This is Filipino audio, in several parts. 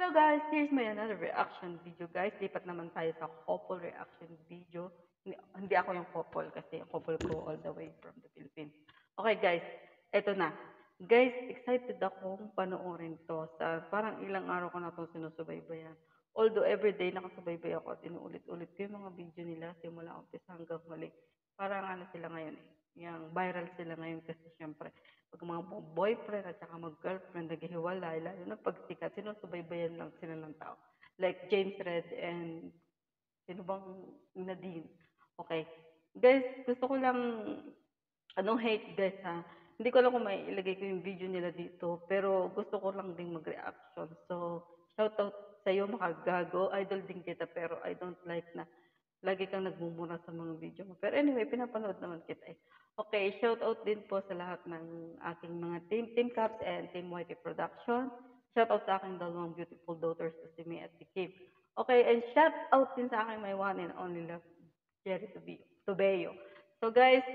Hello guys, here's my another reaction video guys. Lipat naman tayo sa couple reaction video. Hindi ako yung couple kasi yung couple ko all the way from the Philippines. Okay guys, eto na. Guys, excited akong panoorin to. Parang ilang araw ko na itong sinusubaybayan. Although everyday nakasubaybay ako at inuulit-ulit ko yung mga video nila simula umpisa hanggang huli. Parang ano sila ngayon eh. Yung viral sila ngayon kasi syempre pag mga boyfriend at saka mag-girlfriend naghihiwalay, lalo na pag sikat, sinusubaybayan lang sila ng tao. Like James Red and sino bang Nadine. Okay. Guys, gusto ko lang, anong hate guys ha. Hindi ko alam kung may ilagay ko yung video nila dito, pero gusto ko lang ding mag-reaction. So, shout out sa iyo makagago. Idol din kita, pero I don't like na lagi kang nagmumura sa mga video mo. Pero anyway, pinapanood naman kita eh. Okay, shout out din po sa lahat ng aking mga Team Caps and Team YT Production. Shout out sa aking dalawang beautiful daughters, si May at si Kim. Okay, and shout out din sa aking my one and only love, Jerry Tobeo. So guys,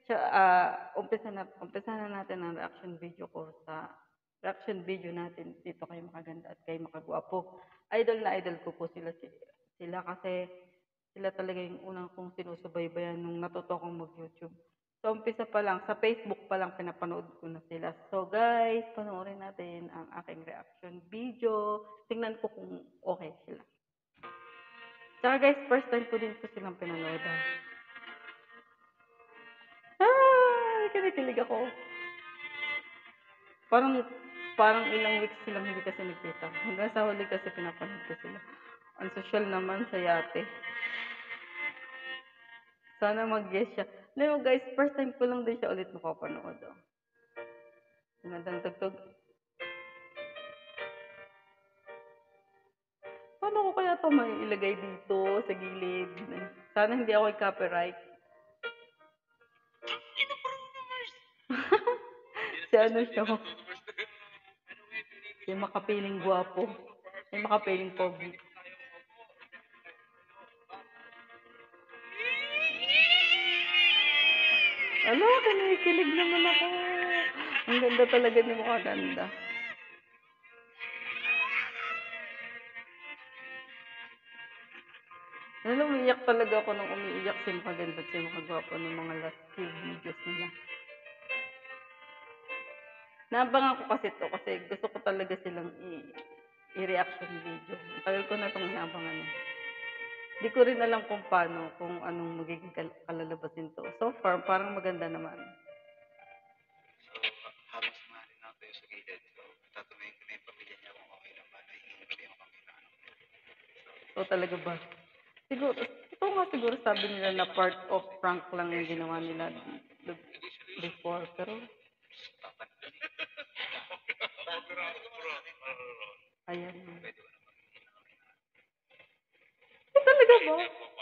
umpisa na natin ang reaction video ko sa reaction video natin dito kay Makaganda at kay Makagwapo. Idol na idol ko po sila kasi sila talaga yung unang kong sinusubaybayan nung natuto akong mag-YouTube. So, umpisa pa lang, sa Facebook pa lang pinapanood ko na sila. So, guys, panoorin natin ang aking reaction video. Tingnan ko kung okay sila. Tsaka guys, first time ko din po silang pinanood. Kinikilig ako. Parang, parang ilang weeks silang hindi kasi nagkita. Hanggang sa huli kasi pinapanood ko sila. Ang social naman sa yate. Sana mag-guess siya. Alam mo guys, first time ko lang din siya ulit makapanood. Oh. Magandang tugtog. Paano ko kaya ito may ilagay dito sa gilid? Sana hindi ako copyright. Si ano siya? Si makapiling gwapo. Si makapiling pogi. Ano, kinikilig naman ako. Ang ganda talaga ni Makaganda. Alam, umiiyak talaga ako nung umiiyak si Makaganda at si Makagwapo ng mga last few videos nila. Naabangan ko kasi to kasi gusto ko talaga silang i-reaction video. Tagal ko na itong inaabangan eh. Di ko rin alam kung paano, kung anong magiging kalalabasin to. So far, parang maganda naman. Habang sumali na tayo sa gilid, tatanungin ko na yung pamilya niya kung okay lang ba, nahihingin pa yung kami na ano. So talaga ba? Siguro, ito nga siguro sabi nila na part of prank lang yung ginawa nila before. Pero, ayan. Talaga ba?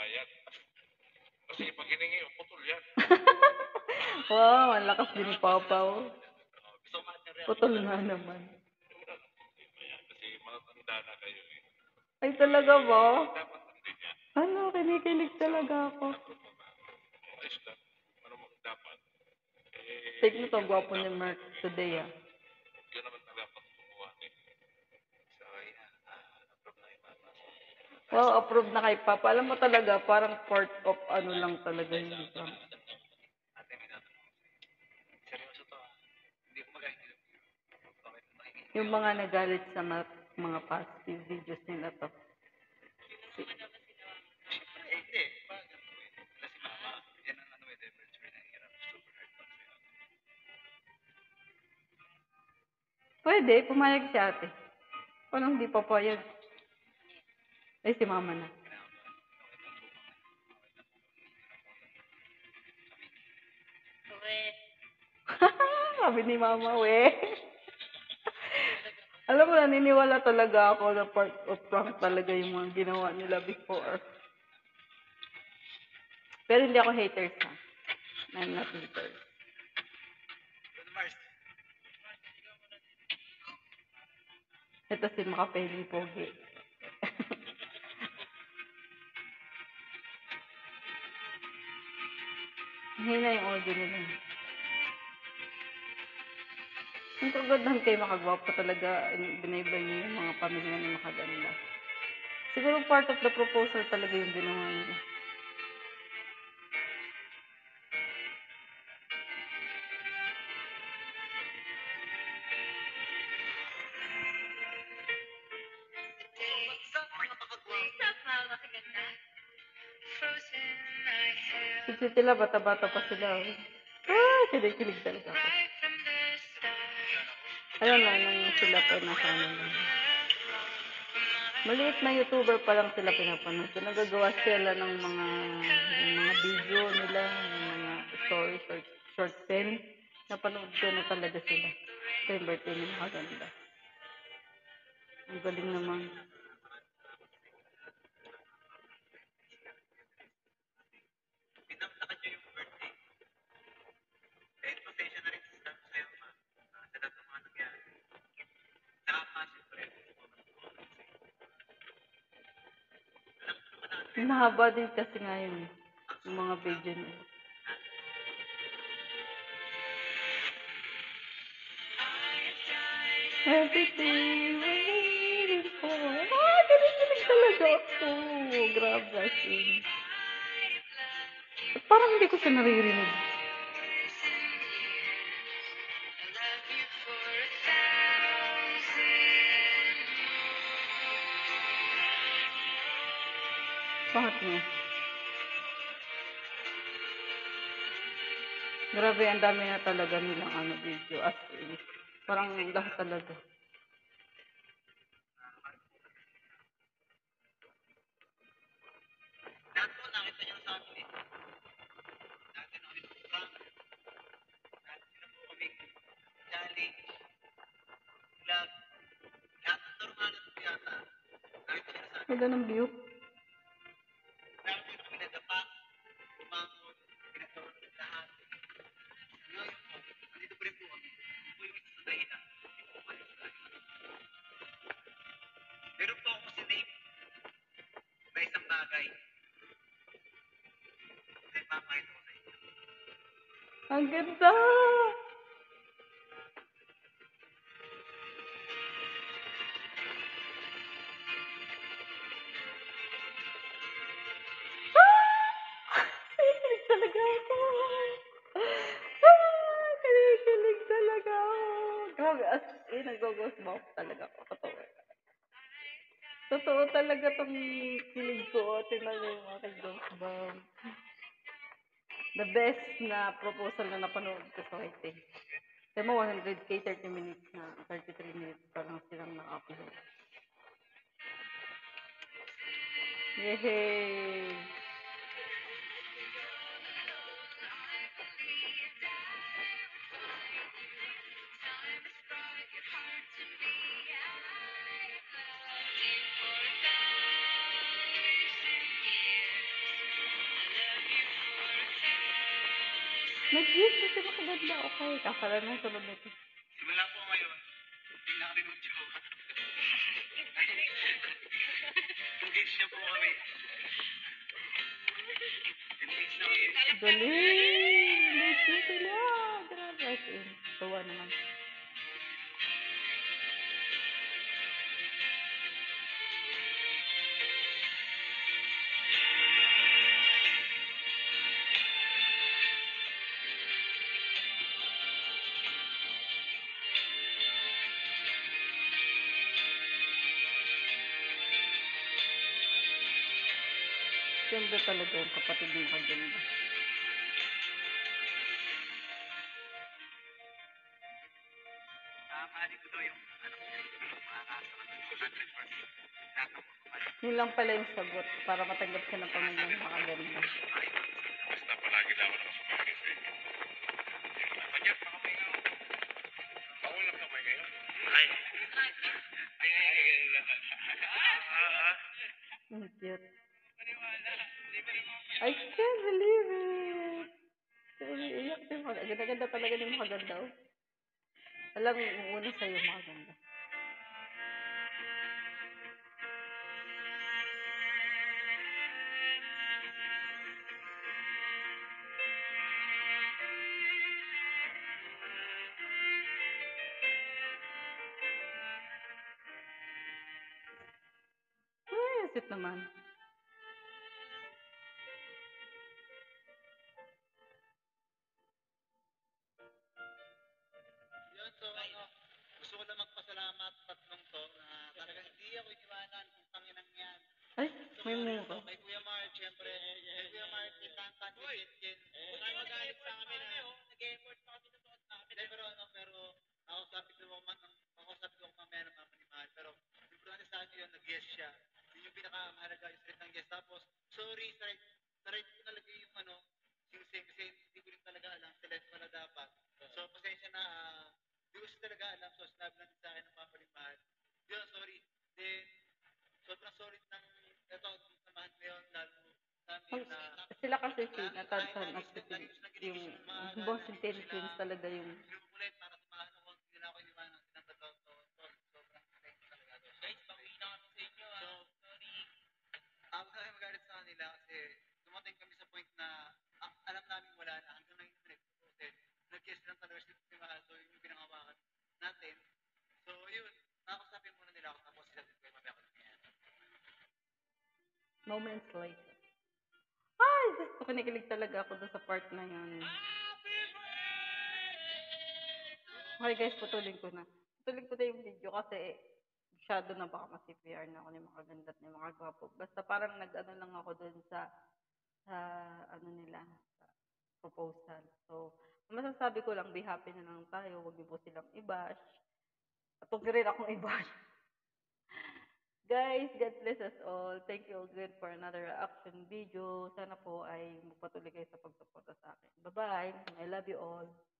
Kasi pag hiningi, putol yan. Wow, ang lakas din ni Papaw. Putol nga naman. Kasi matatanda na kayo eh. Ay, talaga ba? Dapat hindi niya. Ano, kinikilig talaga ako. Ayos lang. Ano mo dapat? Take mo to, gwapo ni Mark today ah. Yun naman talaga patutunguhan eh. So, ayun na. Approve na yung mama. Wow, approve na kay Papa. Alam mo talaga, parang part of ano lang talaga yun. Ate, may tatanong. Seryoso to ah. Hindi ko magahin. Bakit makikinig? Yung mga nagalit sa mga past few videos nila to. Eh, hindi. Bakit? Wala si mama. Yan ang ano eh, temperature na hirap. Super hard pag sa'yo. Pwede, pumayag si ate. Paano hindi papayag? Ay, si mama na. Sabi ni mama, we. Alam mo, naniniwala talaga ako na part of prank talaga yung mga ginawa nila before. Pero hindi ako haters ha. I'm not haters. Ito si Makapeling Pogi. Hina yung audio nila. Ang kagandahan kay makagwapo talaga, binaybay niya yung mga pamilya na makaganda. Siguro part of the proposal talaga yung ginawa nila. Si sila, bata-bata pa sila. Kinikilig talaga ako. Ayun lang, nung sila pa nasa ano lang. Maliit na YouTuber pa lang sila pinapanood. So, nagagawa sila ng mga video nila, yung mga story, short film. Napanood ko na talaga sila. Ito yung birthday nila, maganda. Ang galing naman. Pinamlakan niyo yung birthday. Kahit pasensya na rin sa sa'yo, ma. Sa lahat ng mga nangyari. Saka pa, siyempre, Mahaba din kasi ngayon yung mga video nila. Everything we're waiting for. Kinikilig talaga ako. Grabe as in. Ba't parang hindi ko siya naririnig? Bakit nga? Grabe, ang dami na talaga nilang video. As in, parang lahat talaga. lahat po nakita niyo sa amin eh. Dati na kami prank. Dati na po kami challenge, vlog. Lahat ng turmanan po yata. Nakita niyo sa amin. Ganda ng view. Dati na kami nadapa, bumangon, pinagturuan ng lahat. Ngayon po, nandito pa rin po kami. Ito po yung isa sa dahilan. Hindi po umalis tayo. Meron po ako si Nate na isang bagay. Na ipapakita ko sa inyo. Ang ganda! Kinikilig talaga ako. Kinikilig talaga ako. Grabe, as in, nag-goosebumps talaga ako. Totoo. Totoo talaga tong kilig ko. Tingnan niyo yung aking goosebumps. The best na proposal na napanood ko sa waiting. Kaya mo, 100K, 30 minutes na, 33 minutes pa lang silang na-upload. Yehey! Nag-gift kasi makaganda. Okay, kakala na sunod nito. Simula po ngayon, hindi na kami mag-jowa. Engaged na po kami. Engaged na kami. Galing! Like nyo sila! Grabe as in. Tawa naman. Ganda talaga yung kapatid ng maganda. Mahalin ko daw yung anak niya. Makakasama ng 100%. Lahat ng pagpapalip. Yun lang pala yung sagot para matanggap siya ng pamilya ng makaganda. Basta palagi daw ako nakasumalis eh. Panyat, baka may nga. Bawal lang kamay ngayon. Ay. Ganun lang. Ang cute. I can't believe it! Iyak din mo. Ganda-ganda talaga ni makaganda. Oh. Alam, una sa'yo makaganda. sweet naman. Yun, so ano, gusto ko lang magpasalamat tatlong to na talagang hindi ako iniwanan kung tanginang yan. Ay, So, may sorry mura. to, kay Kuya Mark, syempre, kay Kuya Mark, kay Tantan, kay Jen. Huwag magalit sa amin ha. Nag-effort pa kami sa suot namin. Hindi, pero ano, pero nakausapin ko mamaya ng mama ni Mahal. Pero, importante sa akin yun, nag-guest siya. Yun yung pinakamahalaga, yung straight ng guest. Tapos, sorry, sa right ko nalagay yung ano, sing-sing, kasi hindi ko rin talaga alam, select pala dapat. So, pasensya na, hindi ko siya talaga alam, so sinabi lang sa akin ng Papa ni Mahal. Yun, sorry. Then, sobrang solid ng ito, ng samahan ngayon, lalo sa amin na Sila kasi si lagi, kahit Natansan at lagi si lagi ko silang yung ginigising ng maaga, Boss lagi ko Intelligence silang talaga yung kinukulit para samahan ako, hindi nila ako iniwanan silang totoo to, tol. Sobrang thank you talaga. Guys, bawi na kami sa inyo, so, sorry. Ako na kayo magalit sa kanila kasi dumating kami sa point na alam namin wala na hanggang ngayon kami nag-proceed. Nag-kiss lang talaga si Mahal, so yun yung pinangawakan natin. So yun, nakakasapin muna nila ako tapos sasabihin ko yung mamaya ko lang yan. moments later. Ay, gusto kinikilig talaga ako doon sa part na yun. Okay guys, putulin ko na. Putulin ko na yung video kasi masyado na baka ma-CPR na ako ni mga ganda at ni mga gwapo. Basta parang nag-ano lang ako doon sa ano nila, sa proposal. So, ang masasabi ko lang, be happy na lang tayo. Huwag niyo po silang i-bash. At huwag niyo rin akong i-bash. Guys, God bless us all. Thank you again for another reaction video. Sana po ay magpatuloy kayo sa pagsuporta sa akin. Bye-bye. I love you all.